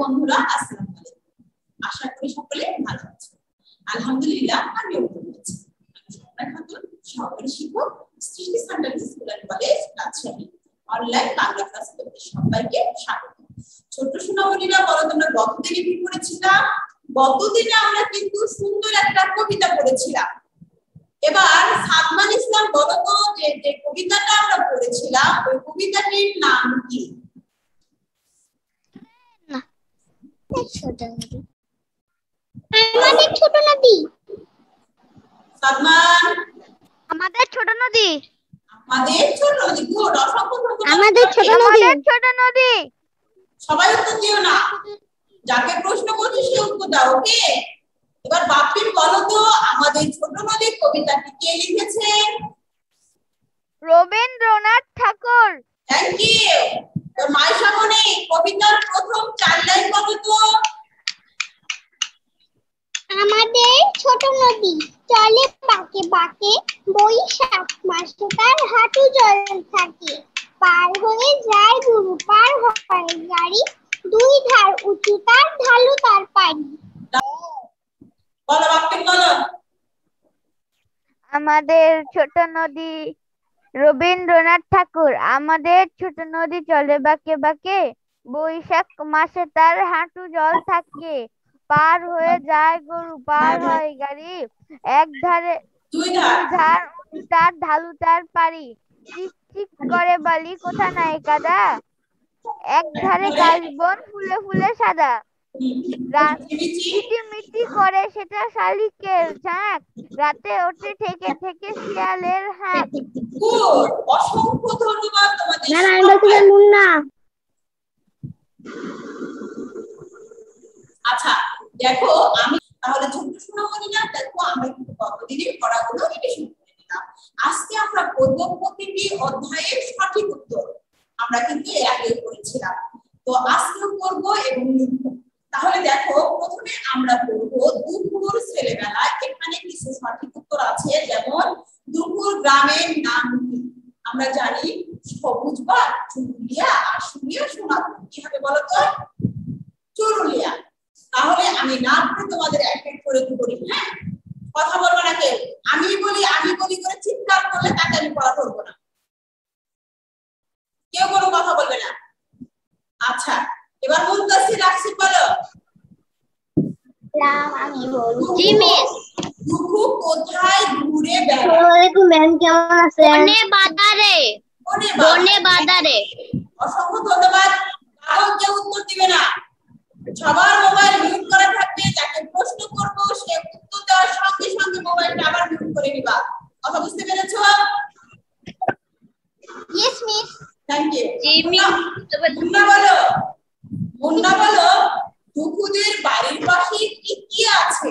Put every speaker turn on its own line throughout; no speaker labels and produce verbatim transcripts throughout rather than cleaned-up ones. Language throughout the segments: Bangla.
বন্ধুরা, আসসালামু আলাইকুম। আশা করি সকলে ভালো আছেন। আলহামদুলিল্লাহ, আমিও ভালো আছি। আমি স্বপ্না খাতুন, সহকারী শিক্ষক, Srishti center school and college, Rajshahi. Online Bangla class করতে সবাইকে স্বাগত। ছোট সোনামণিরা, বলো তোমরা গতদিনে কি পড়েছিলাম? গতদিনে আমরা কিন্তু সুন্দর একটা কবিতা পড়েছিলাম। এবার সাদমান ইসলাম বলো তো, যে যে কবিতাটা আমরা পড়েছিলাম ওই কবিতাটির নাম কি?
আমাদের ছোট নদী।
সাদমান,
আমাদের ছোট নদী।
আমাদের ছোট নদী। গুড, অসংখ্য ধন্যবাদ।
আমাদের ছোট নদী।
আমাদের ছোট নদী।
সবাই উত্তর দিও না, যাকে প্রশ্ন করছি সে উত্তর দাও, ওকে? এবার বাপির বলো তো, আমাদের ছোট নদী কবিতাটি কে লিখেছেন?
রবীন্দ্রনাথ ঠাকুর।
Thank you. তো মাইশা মনি, কবিতার প্রথম চার লাইন বলো তো।
আমাদের ছোট নদী চলে বাঁকে বাঁকে, বৈশাখ মাসে তার হাঁটু জল থাকে, পার হয়ে যায় গুরু, পার হয় গাড়ি, দুই ধার উঁচু তার, ঢালু তার পাড়ি।
বলো বাপির, বলো।
আমাদের ছোট নদী রবীন্দ্রনাথ ঠাকুর। আমাদের ছোট নদী চলে বাঁকে বাঁকে, বৈশাখ মাসে তার হাঁটু জল থাকে, পার হয়ে যায় গরু, পার হয় গাড়ি, এক ধারে
দুই
দুই
ধার।
ধার উঁচু তার, ঢালু তার পাড়ি, চিক চিক করে বালি, কোথা নাই কাদা, এক ধারে গাছ বন, ফুলে ফুলে সাদা, মিটি করে সেটা শালিকের ঝাঁক, রাতে ওঠে থেকে থেকে শিয়ালের হাঁক।
গুড, অসংখ্য ধন্যবাদ তোমাদের।
না না, আমি বলছিলাম মুন্না।
আচ্ছা দেখো, আমি তাহলে ছোট্ট সোনামণিরা দেখো, আমরা কিন্তু গতদিনের পড়াগুলো রিভিশন করে নিলাম। আজকে আমরা পড়ব প্রতিটি অধ্যায়ের সঠিক উত্তর। আমরা কিন্তু এর আগে পড়েছিলাম, তো আজকেও পড়ব এবং লিখব। তাহলে দেখো, প্রথমে আমরা পড়ব দুপুর ছেলেবেলায়। এখানে কিছু সঠিক উত্তর আছে, যেমন দুপুর গ্রামের নাম কি? আমরা জানি সবুজবাগ, চুরুলিয়া, আশুলিয়া, সোনাপুর। কি হবে বলো তো? চুরুলিয়া। তাহলে আমি না পড়ে তোমাদের এক এক করে পড়ি। হ্যাঁ, কথা বলবো না কেউ। আমি বলি আমি বলি করে চিৎকার করলে তাকে আমি পড়া ধরবো না, কেউ কোনো কথা বলবে না। আচ্ছা, এবার মুনতাসির রাশিদ বলো।
আমি বলছি মিস।
দুঃখু কোথায় ঘুরে বেড়ায়?
আসসালামু আলাইকুম ম্যাম, কেমন আছেন?
বনে বাজারে। বনে বাজারে।
অসংখ্য ধন্যবাদ। কারো কেউ উত্তর দিবে না, সবার মোবাইল মিউট করা থাকবে। যাকে প্রশ্ন করব সে উত্তর দেওয়ার সঙ্গে সঙ্গে মোবাইলটা আবার মিউট করে দিবা। কথা বুঝতে পেরেছো?
Yes miss.
Thank you.
জি মিস।
মুন্না বলো, মুন্না বলো, দুঃখুদের বাড়ির পাশে কি কি আছে?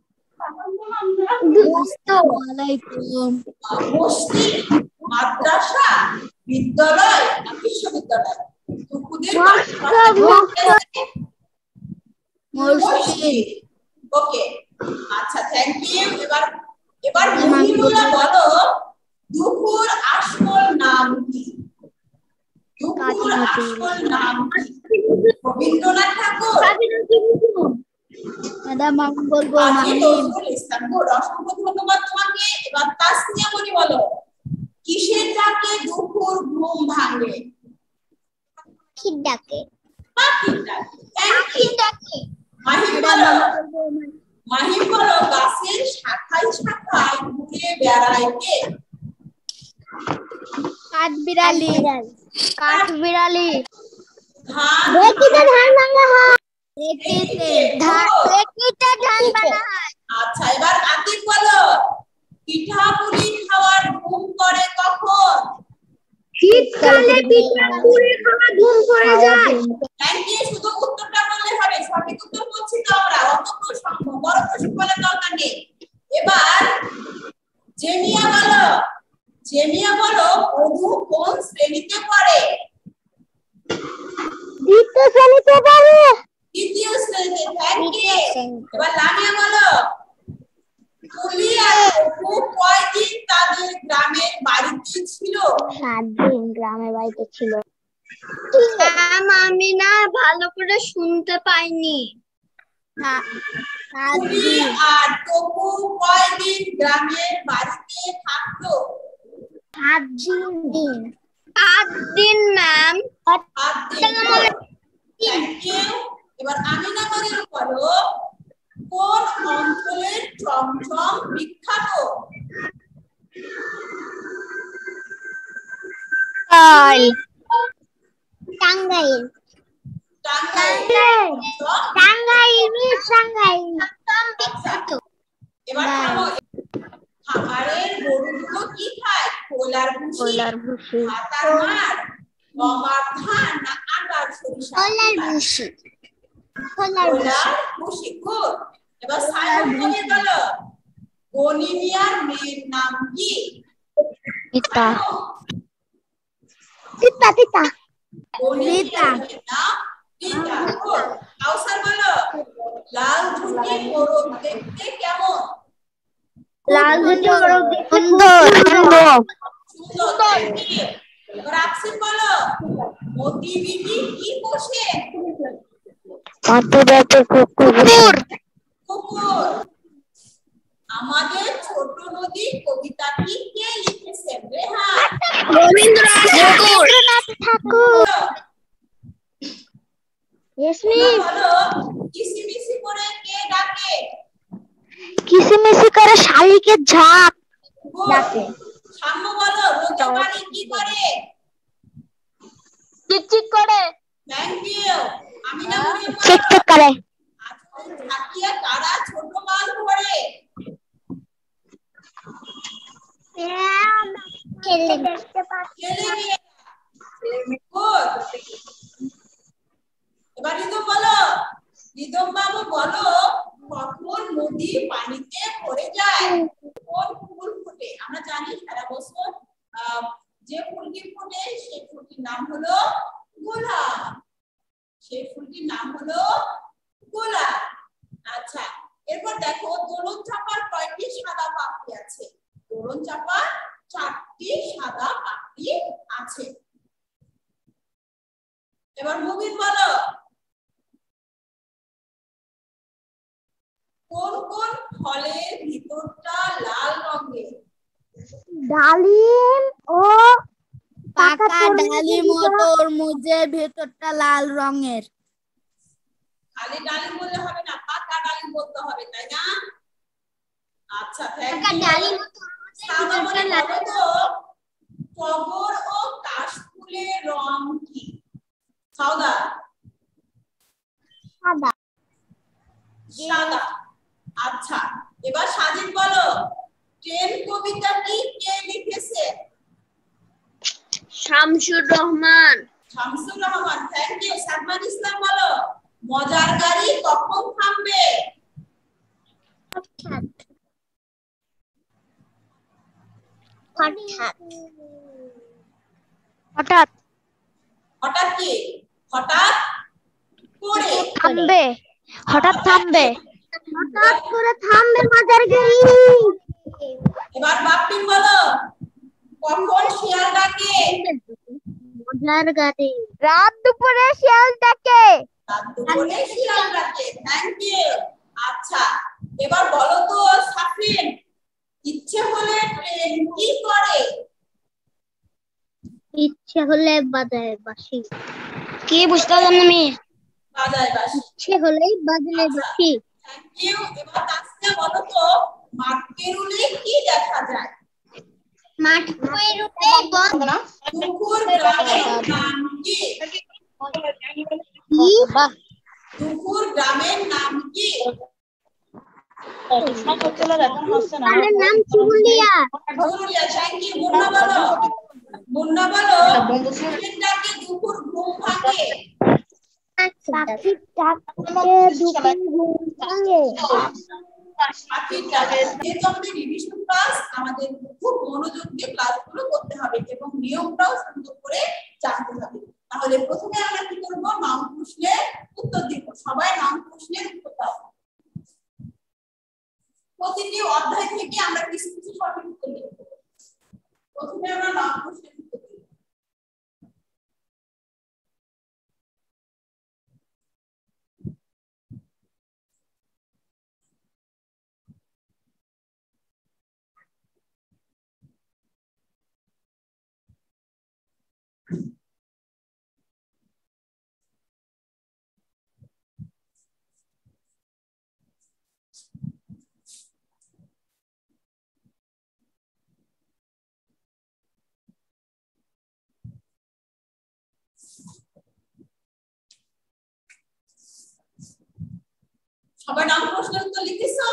মসজিদ, মাদ্রাসা, বিদ্যালয় না বিশ্ববিদ্যালয়? দুঃখুদের বাড়ির পাশে মসজিদ। ওকে, আচ্ছা, থ্যাংক ইউ। এবার এবার মহিমুল্লাহ বলো, দুঃখুর আসল নাম কি? দুঃখুর আসল নাম কি? রবীন্দ্রনাথ ঠাকুর,
ম্যাডাম আমি বলবো
কাজী নজরুল ইসলাম। গুড, অসংখ্য ধন্যবাদ তোমাকে। এবার তাসনিয়া মনি বলো, কিসের ডাকে দুঃখুর ঘুম ভাঙে?
পাখির ডাকে।
পাখির ডাকে। Thank you.
ডাকে।
মাহিম বলো, মাহিম বলো, গাছের শাখায় শাখায় ঘুরে বেড়ায় কে?
কাঠবিড়ালি। কাঠবিড়ালি।
ধান
রেকিতে ধান ভাঙা হয়।
রেকিতে
ধান রেকিতে ধান বানা হয়।
আচ্ছা, এবার আতিক বলো, পিঠাপুলি খাওয়ার ঘুম করে কখন?
শীতকালে পিঠাপুলি খাওয়া ঘুম পড়ে যায়।
Thank you. শুধু উত্তরটা বললে হবে, সঠিক উত্তর বলছি তো আমরা, অত প্রশ্ন বড় প্রশ্ন বলার দরকার নেই। এবার জেমিয়া বলো, জেমিয়া বলো, মধু কোন শ্রেণীতে পড়ে?
দ্বিতীয় শ্রেণীতে পড়ে।
দ্বিতীয় শ্রেণীতে। Thank you. এবার লামিয়া বলো, তুলি আর অপু কয়দিন তাদের গ্রামের বাড়িতে ছিল?
সাত দিন গ্রামের বাড়িতে ছিল। ম্যাম আমি না ভালো করে শুনতে পাইনি।
তুমি আর তপু কয়দিন গ্রামের বাড়িতে থাকলো?
সাত দিন। সাত দিন ম্যাম।
সাত দিন। Thank you. এবার আমিনা মনির বলো, কোন অঞ্চলের চমচম বিখ্যাত?
টাঙ্গাইল। টাঙ্গাইল।
টাঙ্গাইল।
টাঙ্গাইল মিস টাঙ্গাইল।
এবার থামো। খামারের গরুগুলো কি খায়? খোলার ভুসি,
খোলার ভুসি,
ভাতার মাড়, গমার ধান না আটার সরিষা?
খোলার ভুসি। খোলার
ভুসি। গুড। এবার সাইমন মনির বলো, গনি মিয়ার মেয়ের নাম কি?
পিতা।
পিতা। পিতা।
গনি মিয়ার মেয়ের নাম পিতা। গুড। কাউসার বলো, লাল ঝুঁটি মোরগ দেখতে কেমন?
লাল ঝুঁটি মোরগ
সুন্দর সুন্দর
সুন্দর। এবার আকসিম বলো, মতি বিবি কি পোষে?
কুকুর।
কুকুর। আমাদের ছোট নদী কবিতাটি কে লিখেছেন? রেহান।
রবীন্দ্রনাথ ঠাকুর। ইয়াসমিন
বলো, কিসিমিসি করে কে ডাকে?
কিসিমিসি করে শালিকের ঝাঁক
ডাকে। সাম্য বলো, রোদে পানি কি করে?
চিকচিক করে।
Thank you. আমিনা মনির বলো,
চিকচিক করে।
আজকে থাকিয়া কারা ছোট মাল ধরে?
ছেলে দেখতে
ছেলে মেয়ে। গুড। এবার রিদম বলো, রিদম বাবু বলো, কখন নদী পানিতে ভরে যায়? কোন ফুল ফোটে? আমরা জানি সারা বছর যে ফুলটি ফোটে সেই ফুলটির নাম হলো গোলাপ। সেই ফুলটির নাম হলো গোলাপ। আচ্ছা, এরপর দেখো দোলন চাপার কয়টি সাদা পাপড়ি আছে? দোলন চাপার চারটি সাদা পাপড়ি আছে। এবার মুবিন বলো, কোন কোন ফলের ভিতরটা লাল রঙের?
ডালিম ও
পাকা ডালিম ও তরমুজের ভেতরটা লাল রঙের।
খালি ডালিম বললে হবে না, পাকা ডালিম বলতে হবে, তাই না? আচ্ছা, থ্যাংক ইউ।
ডালিম
সাদা বলে বলো তো, টগর ও কাশফুলের রং কি? সাদা।
সাদা।
সাদা। আচ্ছা, এবার সাজিদ বলো, ট্রেন কবিতাটি কে লিখেছে?
শামসুর রহমান।
শামসুর রহমান। Thank you. সালমান ইসলাম বলো, মজার গাড়ি কখন থামবে?
হঠাৎ। হঠাৎ।
হঠাৎ।
হঠাৎ কি? হঠাৎ করে
থামবে। হঠাৎ থামবে।
হঠাৎ করে থামবে মজার গাড়ি।
এবার বাপ্পিন বলো, কখন শিয়াল ডাকে?
মজার গাড়ি।
রাত দুপুরে শিয়াল ডাকে।
রাত দুপুরে শিয়াল ডাকে। Thank you. আচ্ছা, এবার বলো তো সাফরিন, ইচ্ছে হলে ট্রেন কি করে?
ইচ্ছে হলে বাজায় বাঁশি। কি বুঝতে পারলাম না আমি?
বাজায় বাঁশি।
ইচ্ছে হলেই বাজলে বাঁশি।
Thank you. এবার তাসনিয়া বলো তো, মাঠ পেরুলে কি দেখা যায়?
মাঠ পেরুতে বন্ধ।
দুপুর গ্রামের নাম কি? দুপুর গ্রামের নাম কি?
গ্রামের নাম চুরুলিয়া।
চুরুলিয়া। Thank you. মুন্না বলো, মুন্না বলো, পাখির ডাকে দুপুর ঘুম ভাঙে?
পাখির ডাকে দুপুর ঘুম ভাঙে।
পাখির ডাকে। যেহেতু আমাদের রিভিশন ক্লাস, আমাদের খুব মনোযোগ দিয়ে ক্লাসগুলো করতে হবে এবং নিয়মটাও সুন্দর করে জানতে হবে। তাহলে প্রথমে আমরা কি করব? নাম প্রশ্নের উত্তর দিব। সবাই নাম প্রশ্নের উত্তর দাও। প্রতিটি অধ্যায় থেকে আমরা কিছু কিছু সঠিক উত্তর লিখব। প্রথমে আমরা নাম প্রশ্নের উত্তর দিব। সবাই নাম প্রশ্নের উত্তর লিখেছো?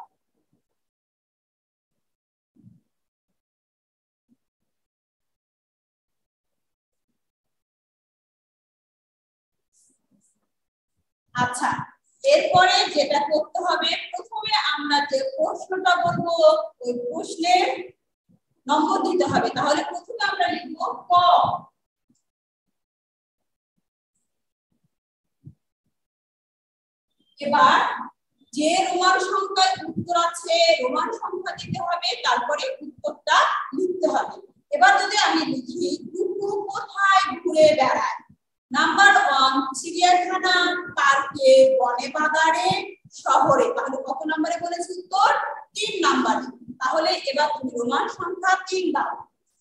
আচ্ছা, এরপরে যেটা করতে হবে, প্রথমে আমরা যে প্রশ্নটা বলবো ওই প্রশ্নের নম্বর দিতে হবে। তাহলে প্রথমে আমরা লিখবো ক। এবার যে রোমান সংখ্যায় উত্তর আছে রোমান সংখ্যা দিতে হবে, তারপরে উত্তরটা লিখতে হবে। এবার যদি আমি লিখি কুকুর কোথায় ঘুরে বেড়ায়, নাম্বার ওয়ান চিড়িয়াখানা, পার্কে, বনে, বাগানে, শহরে। তাহলে কত নম্বরে বলেছি উত্তর? তিন নম্বরে। তাহলে এবার তুমি রোমান সংখ্যা তিন দাও।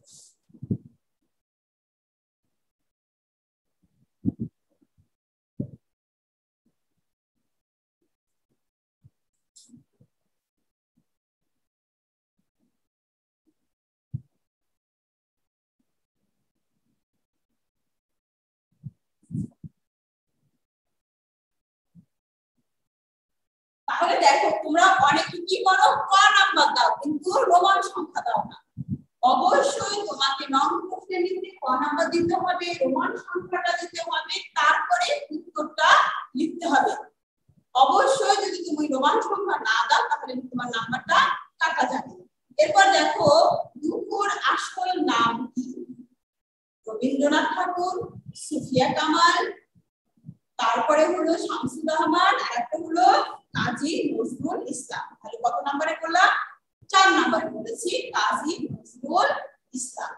তাহলে দেখো তোমরা অনেকে কি করো, ক নাম্বার দাও কিন্তু রোমান সংখ্যা দাও না। অবশ্যই তোমাকে নং প্রশ্নের নিচে ক নাম্বার দিতে হবে, রোমান সংখ্যাটা দিতে হবে, তারপরে উত্তরটা লিখতে হবে। অবশ্যই যদি তুমি রোমান সংখ্যা না দাও তাহলে তোমার নাম্বারটা কাটা যাবে। এরপর দেখো দুপুর আসল নাম কি? রবীন্দ্রনাথ ঠাকুর, সুফিয়া কামাল, তারপরে হলো শামসুর রহমান, আর একটা হলো কাজী নজরুল ইসলাম। তাহলে কত নম্বরে করলাম? চার নম্বরে বলেছি কাজী নজরুল ইসলাম।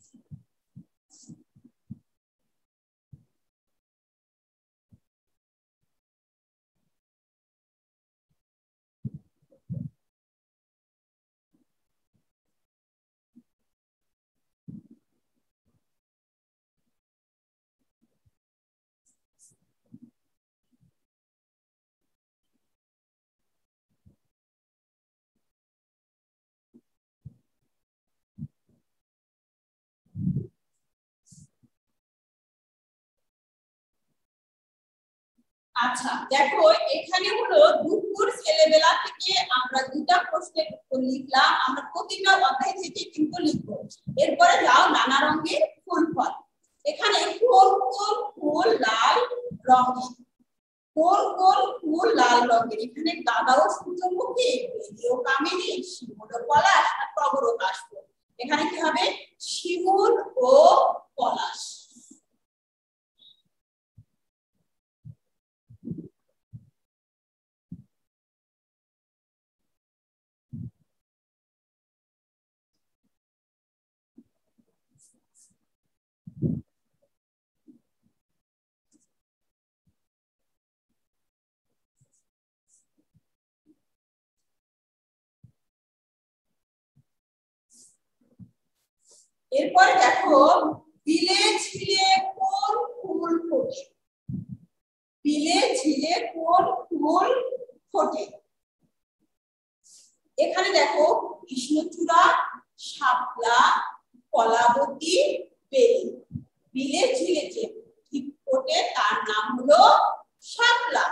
আচ্ছা দেখো এখানে হলো দুপুর ছেলেবেলা থেকে আমরা দুটা প্রশ্নের উত্তর লিখলাম, আমরা প্রতিটা অধ্যায় থেকে কিন্তু লিখবো। এরপরে যাও নানা রঙের ফুল ফল। এখানে কোন কোন ফুল লাল রঙের? কোন কোন ফুল লাল রঙের? এখানে গাঁদা ও সূর্যমুখী, বেলি ও কামিনী, শিমুল ও পলাশ, আর টগর ও কাশফুল। এখানে কি হবে? শিমুল ও পলাশ। এরপরে দেখো বিলে ঝিলে কোন ফুল ফোটে? বিলে ঝিলে কোন ফুল ফোটে? এখানে দেখো কৃষ্ণচূড়া, শাপলা, কলাবতী, বেলি। বিলে ঝিলে যে ঠিক ফোটে তার নাম হলো শাপলা।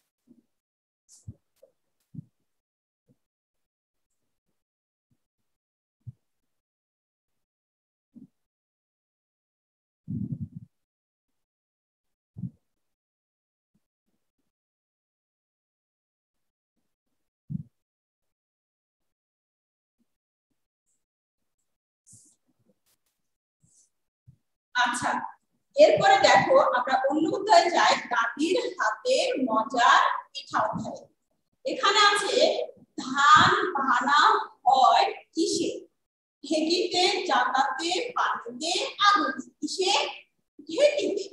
আচ্ছা এরপরে দেখো আমরা অন্য অধ্যায়ে যাই, দাদির হাতের মজার পিঠা অধ্যায়ে। এখানে আছে ধান ভানা হয় কিসে? ঢেকিতে, জাতাতে, পানিতে, আগুনে। কিসে? ঢেকিতে।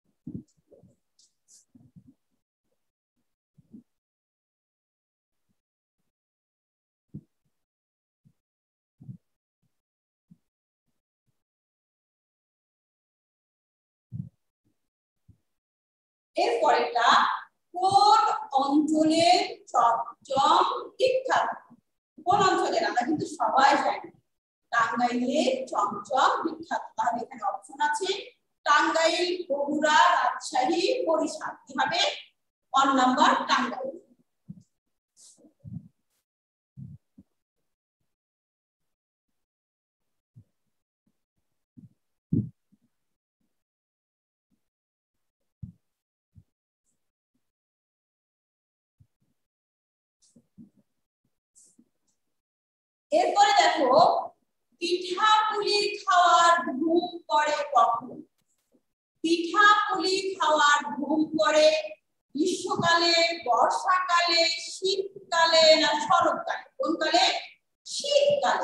এরপরেটা কোন অঞ্চলের চমচম বিখ্যাত? কোন অঞ্চলের? আমরা কিন্তু সবাই জানি টাঙ্গাইলের চমচম বিখ্যাত। তাহলে এখানে অপশন আছে টাঙ্গাইল, বগুড়া, রাজশাহী, বরিশাল। কি হবে? One number Tangail. এরপরে দেখো পিঠা পুলি খাওয়ার ঘুম পড়ে কখন? পিঠা পুলি খাওয়ার ঘুম পড়ে গ্রীষ্মকালে, বর্ষাকালে, শীতকালে না শরৎকালে? কোন কালে? শীতকালে।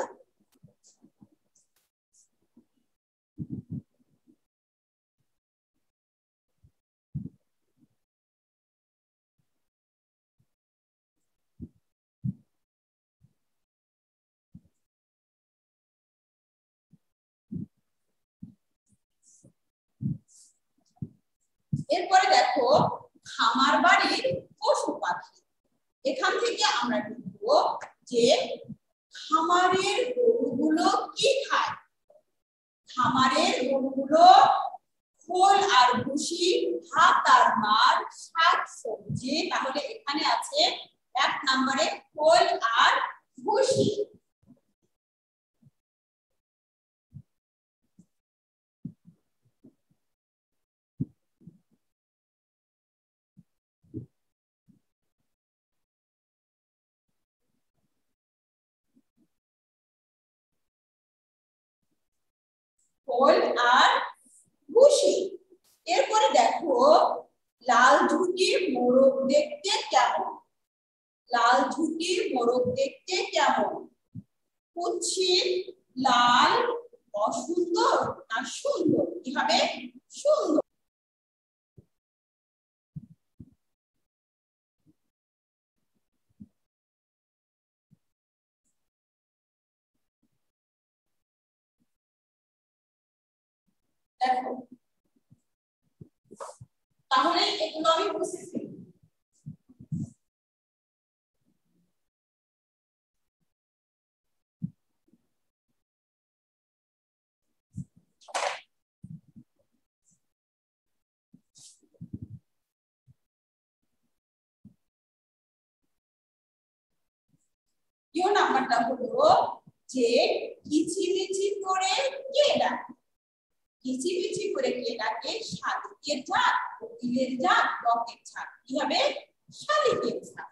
এরপরে দেখো খামার বাড়ির পশু পাখি। এখান থেকে আমরা দেখব যে খামারের গরুগুলো কি খায়। খামারের গরুগুলো খোল আর ভুসি, ভাত আর মাড়, শাক সবজি। তাহলে এখানে আছে এক নম্বরে খোল আর ভুসি। খোল আর ভুসি। এরপরে দেখো লাল ঝুঁটির মোরগ দেখতে কেমন? লাল ঝুঁটির মোরগ দেখতে কেমন? কুৎসিত, লাল, অসুন্দর না সুন্দর? কি হবে? সুন্দর। দেখো তাহলে এগুলো আমি বুঝেছি। দ্বিতীয় নাম্বারটা হলো যে কিচিমিচি করে কে ডাকে? কিচিমিচি করে কে ডাকে? শালিকের ঝাঁক, কোকিলের ঝাঁক, বকের ঝাঁক। কি হবে? শালিকের ঝাঁক।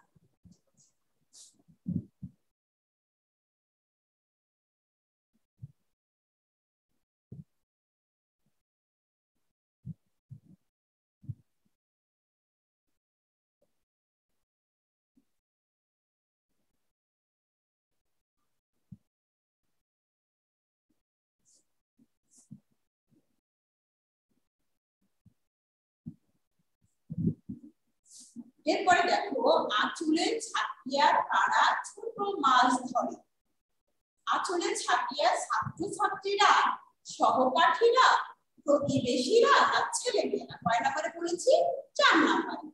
এরপরে দেখো আঁচলে ছাটিয়া কারা ছোট মাছ ধরে? আঁচলে ছাটিয়া ছাত্রছাত্রীরা, সহপাঠীরা, প্রতিবেশীরা না ছেলেমেয়েরা? কয় নাম্বারে বলেছি? চার নাম্বারে।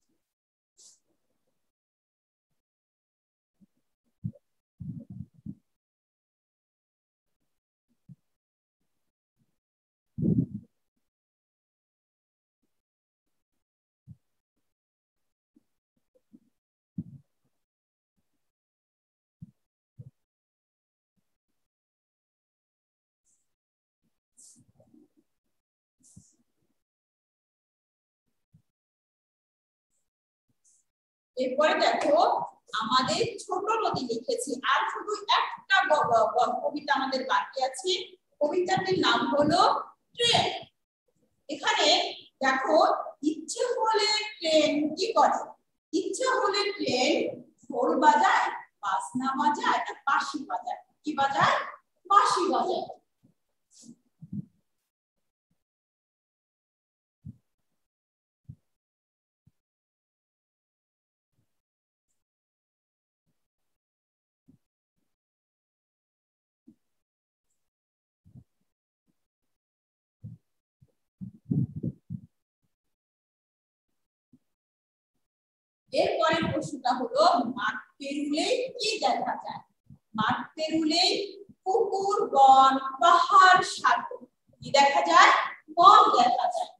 এরপরে দেখো আমাদের ছোট নদী লিখেছি, আর শুধু একটা কবিতা আমাদের বাকি আছে। কবিতাটির নাম হলো ট্রেন। এখানে দেখো ইচ্ছে হলে ট্রেন কি করে? ইচ্ছে হলে ট্রেন ঢোল বাজায়, বাজনা বাজায়, বাঁশি বাজায়। কি বাজায়? বাঁশি বাজায়। এরপরের প্রশ্নটা হলো মাঠ পেরুলেই কি দেখা যায়? মাঠ পেরুলেই পুকুর, বন, পাহাড়, সাগর। কি দেখা যায়? বন দেখা যায়।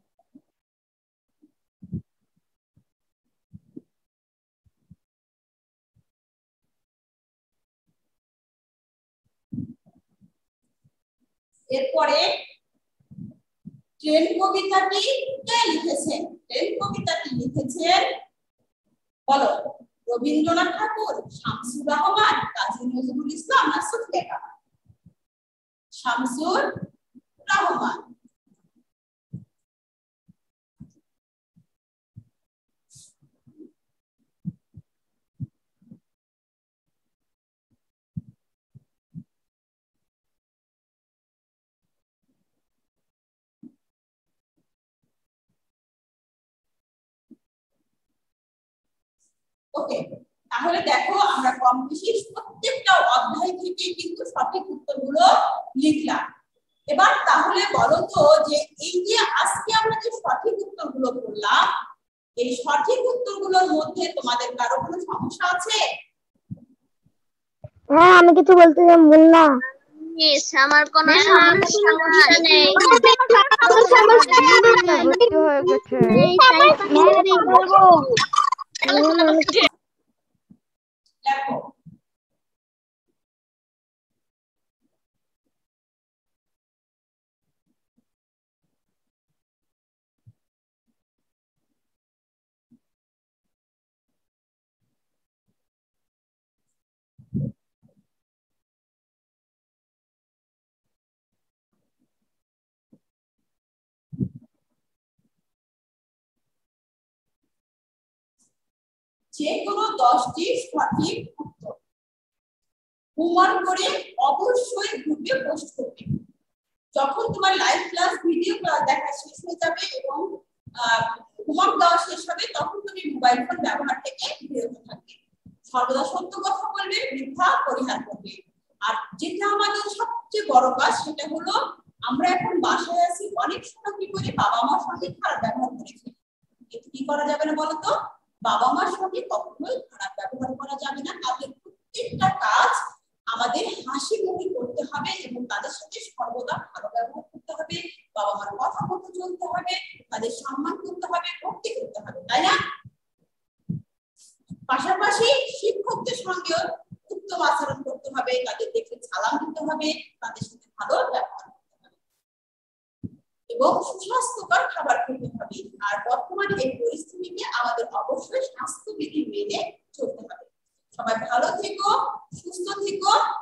এরপরে ট্রেন কবিতাটি কে লিখেছেন? ট্রেন কবিতাটি লিখেছেন বলো রবীন্দ্রনাথ ঠাকুর, শামসুর রহমান, কাজী নজরুল ইসলাম না সুফিয়া কামাল? শামসুর রহমান। ওকে, তাহলে দেখো আমরা কম বেশি প্রত্যেকটা অধ্যায় থেকে কিন্তু সঠিক উত্তরগুলো লিখলাম। এবার তাহলে বলো তো যে এই যে আজকে আমরা যে সঠিক উত্তরগুলো করলাম, এই সঠিক উত্তরগুলোর মধ্যে তোমাদের কারো কোনো সমস্যা আছে?
হ্যাঁ, আমি কিছু বলতে চাই না।
মিস, আমার কোনো সমস্যা নেই। হয়ে গেছে।
দেখো যে কোনো দশটি সঠিক উত্তর হোমওয়ার্ক করে অবশ্যই গ্রুপে পোস্ট করবে। যখন তোমার লাইভ ক্লাস ভিডিও ক্লাস দেখা শেষ হয়ে যাবে এবং হোমওয়ার্ক দেওয়া শেষ হবে তখন তুমি মোবাইল ফোন ব্যবহার থেকে বিরত থাকবে। সর্বদা সত্য কথা বলবে, মিথ্যা পরিহার করবে। আর যেটা আমাদের সবচেয়ে বড় কাজ সেটা হলো আমরা এখন বাসায় আছি, অনেক সময় কি করি বাবা মার সঙ্গে খারাপ ব্যবহার করে ফেলি। এতে কি করা যাবে না বলতো? বাবা মার সঙ্গে কখনোই খারাপ ব্যবহার করা যাবে না। তাদের প্রত্যেকটা কাজ আমাদের হাসি মুখে করতে হবে এবং তাদের সাথে সর্বদা ভালো ব্যবহার করতে হবে, বাবা মার কথা মতো চলতে হবে, তাদের সম্মান করতে হবে, ভক্তি করতে হবে, তাই না? পাশাপাশি শিক্ষকদের সঙ্গেও উত্তম আচরণ করতে হবে, তাদের দেখে সালাম দিতে হবে, তাদের সাথে ভালো ব্যবহার করতে হবে এবং সুস্বাস্থ্যকর খাবার খেতে হবে। আর বর্তমানে এই পরিস্থিতিতে আমাদের অবশ্যই স্বাস্থ্যবিধি মেনে চলতে হবে। সবাই ভালো থেকো, সুস্থ থেকো।